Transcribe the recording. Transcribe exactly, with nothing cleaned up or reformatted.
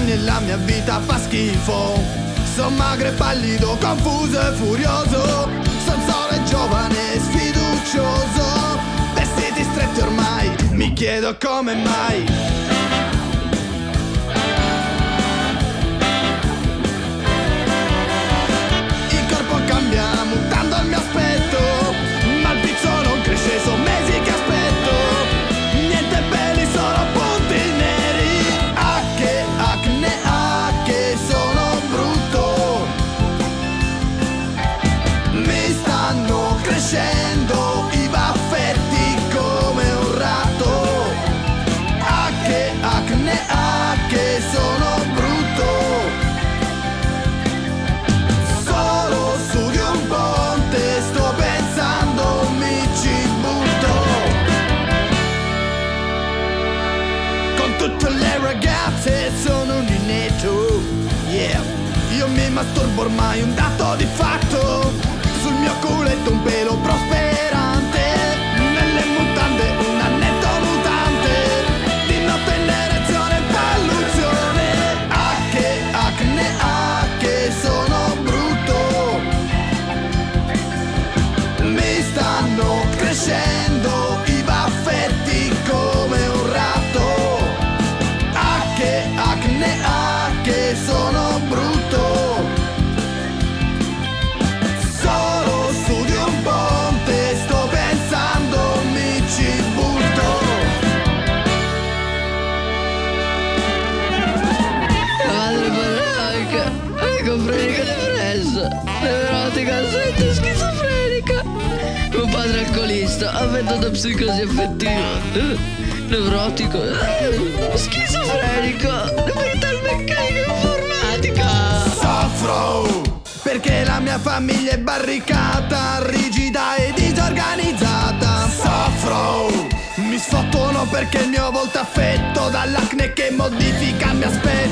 anni e la mia vita fa schifo. Son magro e pallido, confuso e furioso. Son solo e giovane e sfiducioso. Vestiti stretti ormai, mi chiedo come mai. Mutando il mio aspetto, ma il pizzo non cresce, sono mesi che aspetto. Niente belli, solo punti neri. Ah che acne, ah che sono brutto. Mi stanno crescendo i baffetti come un ratto. Ah che acne, ah che sono brutto. Tutte le ragazze sono un inetto, yeah. Io mi masturbo ormai, un dato di fatto. Sul mio culetto un pelo prosperante. Nelle mutande un annetto mutante. Di notte in erezione palluzione. Ah che acne, ah che sono brutto. Mi stanno crescendo i baffetti come un ratto. Acne, ah che sono brutto. Solo su di un ponte sto pensando, mi ci butto. Madre baracca, ecofrenica depressa, neurotica, sento schizofrenica. Mio padre alcolista, affetto da psicosi affettiva. Neurotico, eh, schizofrenico, metalmeccanica informatica. Soffro perché la mia famiglia è barricata, rigida e disorganizzata. Soffro, mi sfottono perché il mio volto affetto dall'acne che modifica mi aspetto.